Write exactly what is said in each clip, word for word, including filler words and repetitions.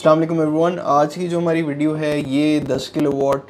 अस्सलाम वालेकुम एवरीवन। आज की जो हमारी वीडियो है ये दस किलोवाट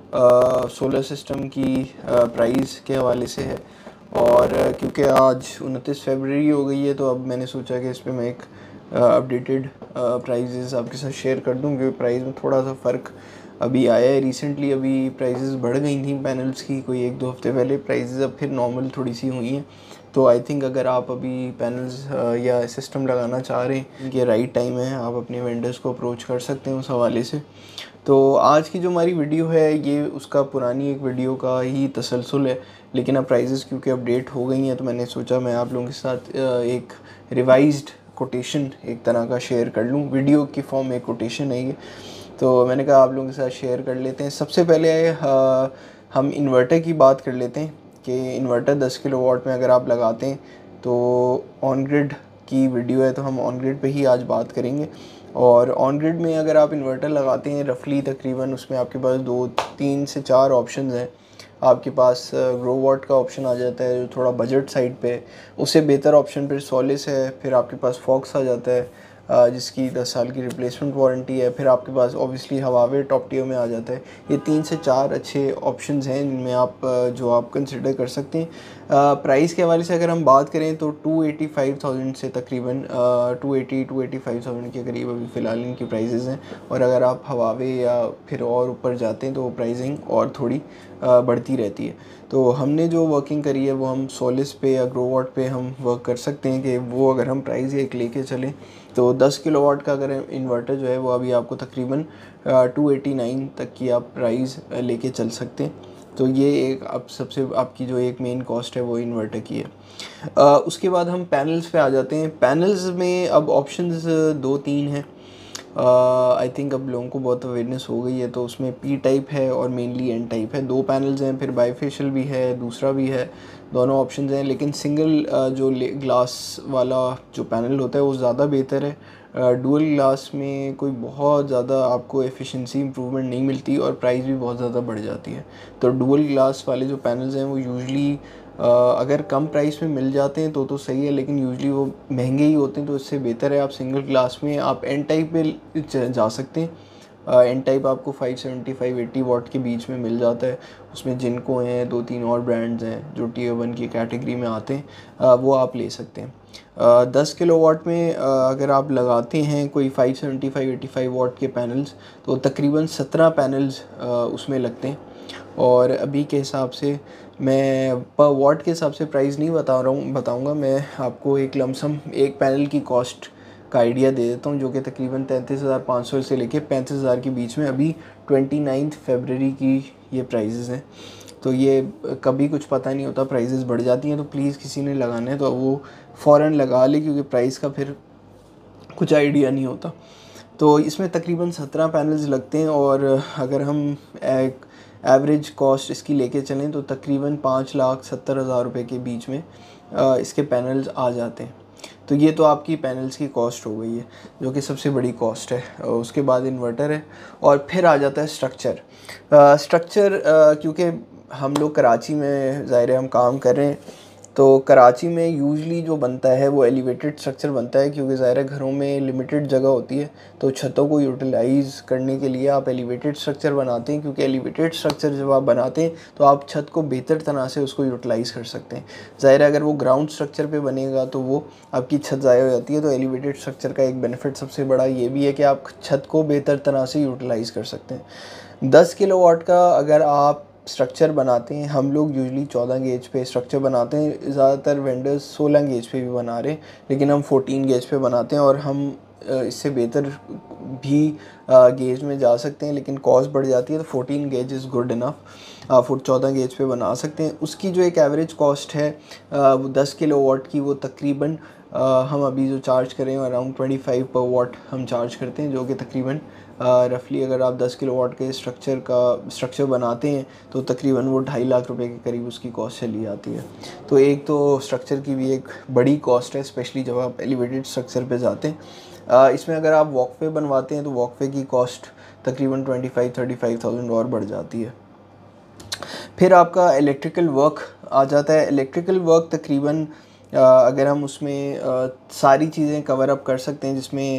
सोलर सिस्टम की प्राइस के हवाले से है। और क्योंकि आज उनतीस फरवरी हो गई है तो अब मैंने सोचा कि इस पर मैं एक अपडेटेड प्राइजेस आपके साथ शेयर कर दूं, क्योंकि प्राइस में थोड़ा सा फ़र्क अभी आया है रिसेंटली। अभी प्राइजेस बढ़ गई थी पैनल्स की कोई एक दो हफ्ते पहले, प्राइजेस अब फिर नॉर्मल थोड़ी सी हुई हैं। तो आई थिंक अगर आप अभी पैनल्स या सिस्टम लगाना चाह रहे हैं, ये राइट टाइम है, आप अपने वेंडर्स को अप्रोच कर सकते हैं उस हवाले से। तो आज की जो हमारी वीडियो है ये उसका पुरानी एक वीडियो का ही तसलसल है, लेकिन अब प्राइजेस क्योंकि अपडेट हो गई हैं तो मैंने सोचा मैं आप लोगों के साथ एक रिवाइज्ड कोटेशन एक तरह का शेयर कर लूँ। वीडियो की फॉर्म में कोटेशन है ये, तो मैंने कहा आप लोगों के साथ शेयर कर लेते हैं। सबसे पहले आ, हम इन्वर्टर की बात कर लेते हैं कि इन्वर्टर दस किलोवाट में अगर आप लगाते हैं तो ऑन ग्रिड की वीडियो है, तो हम ऑन ग्रिड पे ही आज बात करेंगे। और ऑन ग्रिड में अगर आप इन्वर्टर लगाते हैं रफली तकरीबन उसमें आपके पास दो तीन से चार ऑप्शंस हैं। आपके पास ग्रो वॉट का ऑप्शन आ जाता है जो थोड़ा बजट साइड पे, उससे बेहतर ऑप्शन फिर सोलिस है। फिर आपके पास फॉक्स आ जाता है जिसकी दस साल की रिप्लेसमेंट वारंटी है। फिर आपके पास ऑब्वियसली हवावे टॉप टियर में आ जाता है। ये तीन से चार अच्छे ऑप्शंस हैं जिनमें आप जो आप कंसिडर कर सकते हैं। प्राइस के हवाले से अगर हम बात करें तो टू एटी फाइव थाउजेंड से तकरीबन two eighty two eighty five thousand के करीब अभी फ़िलहाल इनकी प्राइजेज़ हैं। और अगर आप हवावे या फिर और ऊपर जाते हैं तो प्राइसिंग और थोड़ी बढ़ती रहती है। तो हमने जो वर्किंग करी है वो हम सोलिस पे या ग्रो वॉट पे हम वर्क कर सकते हैं कि वो अगर हम प्राइस एक लेके चलें तो दस किलोवाट का अगर इन्वर्टर जो है वो अभी आपको तकरीबन टू एटी नाइन तक की आप प्राइस लेके चल सकते हैं। तो ये एक अब सबसे आपकी जो एक मेन कॉस्ट है वो इन्वर्टर की है। आ, उसके बाद हम पैनल्स पे आ जाते हैं। पैनल्स में अब ऑप्शंस दो तीन हैं। आई थिंक अब लोगों को बहुत अवेयरनेस हो गई है, तो उसमें पी टाइप है और मेनली एन टाइप है। दो पैनल्स हैं, फिर बाईफेशियल भी है, दूसरा भी है, दोनों ऑप्शंस हैं। लेकिन सिंगल जो ग्लास वाला जो पैनल होता है वो ज़्यादा बेहतर है। डुअल ग्लास में कोई बहुत ज़्यादा आपको एफिशिएंसी इंप्रूवमेंट नहीं मिलती और प्राइस भी बहुत ज़्यादा बढ़ जाती है। तो डुअल ग्लास वाले जो पैनल्स हैं वो यूजली अगर कम प्राइस में मिल जाते हैं तो तो सही है, लेकिन यूजली वो महंगे ही होते हैं। तो इससे बेहतर है आप सिंगल ग्लास में आप एन टाइप पे जा सकते हैं। एन टाइप आपको five seventy five eighty watt के बीच में मिल जाता है। उसमें जिनको हैं दो तीन और ब्रांड्स हैं जो टीयर वन की कैटेगरी में आते हैं, वो आप ले सकते हैं। दस किलो वाट में अगर आप लगाते हैं कोई five seventy five eighty five watt के पैनल्स तो तकरीबन सत्रह पैनल्स उसमें लगते हैं। और अभी के हिसाब से मैं पर वाट के हिसाब से प्राइस नहीं बता रहा हूँ बताऊँगा मैं आपको एक लमसम एक पैनल की कॉस्ट का आइडिया दे देता हूँ, जो कि तकरीबन तैंतीस हज़ार पाँच सौ से लेके पैंतीस हज़ार के बीच में अभी ट्वेंटी नाइन्थ फरवरी की ये प्राइजेज़ हैं। तो ये कभी कुछ पता नहीं होता, प्राइजेस बढ़ जाती हैं। तो प्लीज़ किसी ने लगाना है तो वो फ़ौरन लगा ले, क्योंकि प्राइस का फिर कुछ आइडिया नहीं होता। तो इसमें तकरीबन सत्रह पैनल्स लगते हैं और अगर हम एक एवरेज कॉस्ट इसकी लेके चलें तो तकरीबन पाँच लाख सत्तर हज़ार रुपये के बीच में इसके पैनल्स आ जाते हैं। तो ये तो आपकी पैनल्स की कॉस्ट हो गई है जो कि सबसे बड़ी कॉस्ट है। उसके बाद इन्वर्टर है और फिर आ जाता है स्ट्रक्चर। स्ट्रक्चर क्योंकि हम लोग कराची में ज़ाहिर है हम काम कर रहे हैं, तो कराची में यूजली जो बनता है वो एलिवेटेड स्ट्रक्चर बनता है, क्योंकि ज़ाहिर है घरों में लिमिटेड जगह होती है। तो छतों को यूटिलाइज़ करने के लिए आप एलिवेटेड स्ट्रक्चर बनाते हैं, क्योंकि एलिवेटेड स्ट्रक्चर जब आप बनाते हैं तो आप छत को बेहतर तरह से उसको यूटिलाइज़ कर सकते हैं। ज़ाहिर है अगर वो ग्राउंड स्ट्रक्चर पे बनेगा तो वो आपकी छत ज़ाया हो जाती है। तो एलिवेटेड स्ट्रक्चर का एक बेनिफिट सबसे बड़ा ये भी है कि आप छत को बेहतर तरह से यूटिलाइज़ कर सकते हैं। दस किलो वाट का अगर आप स्ट्रक्चर बनाते हैं, हम लोग यूजली चौदह गेज पे स्ट्रक्चर बनाते हैं, ज़्यादातर वेंडर्स सोलह गेज पे भी बना रहे हैं, लेकिन हम फोर्टीन गेज पे बनाते हैं। और हम इससे बेहतर भी गेज में जा सकते हैं, लेकिन कॉस्ट बढ़ जाती है। तो fourteen gauge is good enough. आप फुट चौदह गेज पे बना सकते हैं। उसकी जो एक एवरेज कॉस्ट है वो दस किलो वाट की, वो तकरीबन हम अभी जो चार्ज करें अराउंड ट्वेंटी फाइव पर वाट हम चार्ज करते हैं, जो कि तकरीबन रफली अगर आप दस किलो वाट के स्ट्रक्चर का स्ट्रक्चर बनाते हैं तो तकरीबन वो ढाई लाख रुपए के करीब उसकी कॉस्ट चली जाती है। तो एक तो स्ट्रक्चर की भी एक बड़ी कॉस्ट है, स्पेशली जब आप एलिवेटेड स्ट्रक्चर पे जाते हैं। इसमें अगर आप वॉकवे बनवाते हैं तो वॉकवे की कॉस्ट तकरीबन twenty five thirty five thousand और बढ़ जाती है। फिर आपका इलेक्ट्रिकल वर्क आ जाता है। इलेक्ट्रिकल वर्क तकरीबन अगर हम उसमें आ, सारी चीज़ें कवर अप कर सकते हैं, जिसमें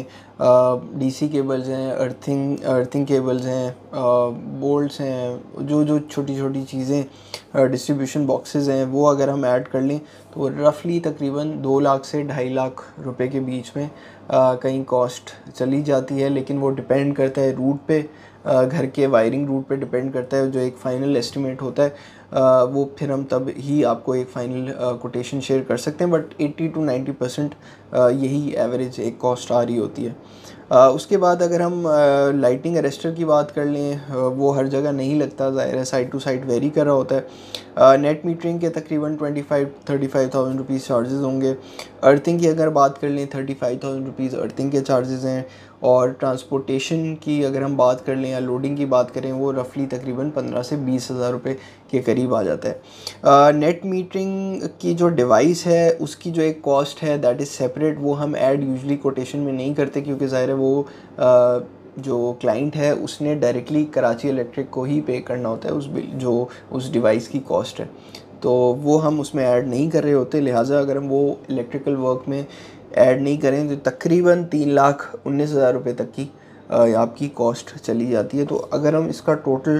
डीसी केबल्स हैं, अर्थिंग अर्थिंग केबल्स हैं, बोल्ट्स हैं, जो जो छोटी छोटी चीज़ें, डिस्ट्रीब्यूशन बॉक्सेस हैं, वो अगर हम ऐड कर लें तो रफली तकरीबन दो लाख से ढाई लाख रुपए के बीच में आ, कहीं कॉस्ट चली जाती है। लेकिन वो डिपेंड करता है रूट पे, घर के वायरिंग रूट पे डिपेंड करता है। जो एक फ़ाइनल एस्टिमेट होता है आ, वो फिर हम तब ही आपको एक फ़ाइनल कोटेशन शेयर कर सकते हैं। But eighty to ninety percent यही एवरेज एक कॉस्ट आ रही होती है। आ, उसके बाद अगर हम लाइटिंग अरेस्टर की बात कर लें, वो हर जगह नहीं लगता, ज़ाहिर है साइट टू साइट वेरी कर रहा होता है। नेट मीटरिंग के तकरीबन twenty five thirty five thousand rupees charges होंगे। अर्थिंग की अगर बात कर लें thirty five thousand rupees earthing के चार्जेज़ हैं। और ट्रांसपोर्टेशन की अगर हम बात कर लें या लोडिंग की बात करें, वो रफली तकरीबन पंद्रह से बीस हज़ार रुपये के करीब आ जाता है। नेट मीटरिंग की जो डिवाइस है उसकी जो एक कॉस्ट है दैट इज़ सेपरेट, वो हम ऐड यूजली कोटेशन में नहीं करते, क्योंकि ज़ाहिर है वो uh, जो क्लाइंट है उसने डायरेक्टली कराची इलेक्ट्रिक को ही पे करना होता है उस बिल, जो उस डिवाइस की कॉस्ट है, तो वो हम उसमें ऐड नहीं कर रहे होते। लिहाजा अगर हम वो इलेक्ट्रिकल वर्क में ऐड नहीं करें तो तकरीबन तीन लाख उन्नीस हज़ार रुपये तक की आपकी कॉस्ट चली जाती है। तो अगर हम इसका टोटल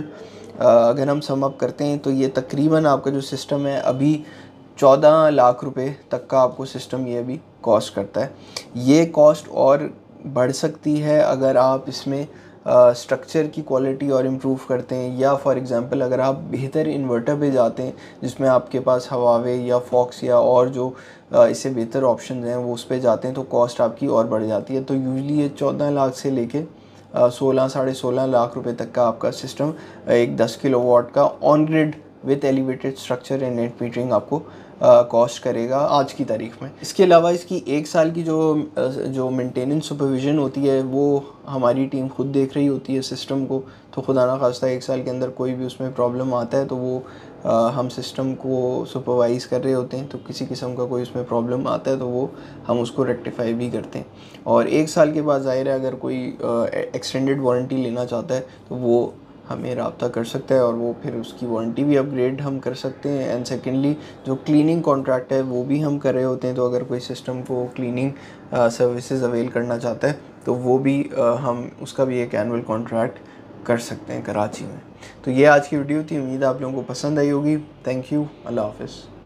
अगर हम सम अप करते हैं तो ये तकरीबन आपका जो सिस्टम है अभी चौदह लाख रुपए तक का आपको सिस्टम ये अभी कॉस्ट करता है। ये कॉस्ट और बढ़ सकती है अगर आप इसमें स्ट्रक्चर uh, की क्वालिटी और इम्प्रूव करते हैं, या फॉर एग्ज़ाम्पल अगर आप बेहतर इन्वर्टर पे जाते हैं जिसमें आपके पास हवावे या फॉक्स या और जो uh, इससे बेहतर ऑप्शन हैं वो उस पर जाते हैं, तो कॉस्ट आपकी और बढ़ जाती है। तो यूजली ये चौदह लाख से लेके सोलह साढ़े सोलह लाख रुपए तक का आपका सिस्टम एक दस किलो वाट का on grid with elevated structure and net metering आपको कॉस्ट uh, करेगा आज की तारीख में। इसके अलावा इसकी एक साल की जो जो मेंटेनेंस सुपरविज़न होती है वो हमारी टीम खुद देख रही होती है सिस्टम को। तो खुदा ना खास्ता एक साल के अंदर कोई भी उसमें प्रॉब्लम आता है तो वो आ, हम सिस्टम को सुपरवाइज कर रहे होते हैं, तो किसी किस्म का कोई उसमें प्रॉब्लम आता है तो वो हम उसको रेक्टिफाई भी करते हैं। और एक साल के बाद ज़ाहिर है अगर कोई एक्सटेंडेड वारंटी लेना चाहता है तो वो हमें रब्ता कर सकता है और वो फिर उसकी वारंटी भी अपग्रेड हम कर सकते हैं। एंड सेकेंडली जो क्लीनिंग कॉन्ट्रैक्ट है वो भी हम कर रहे होते हैं, तो अगर कोई सिस्टम को क्लीनिंग सर्विसेज अवेल करना चाहता है तो वो भी आ, हम उसका भी एक एनुअल कॉन्ट्रैक्ट कर सकते हैं कराची में। तो ये आज की वीडियो थी, उम्मीद है आप लोगों को पसंद आई होगी। थैंक यू, अल्लाह हाफ़िज़।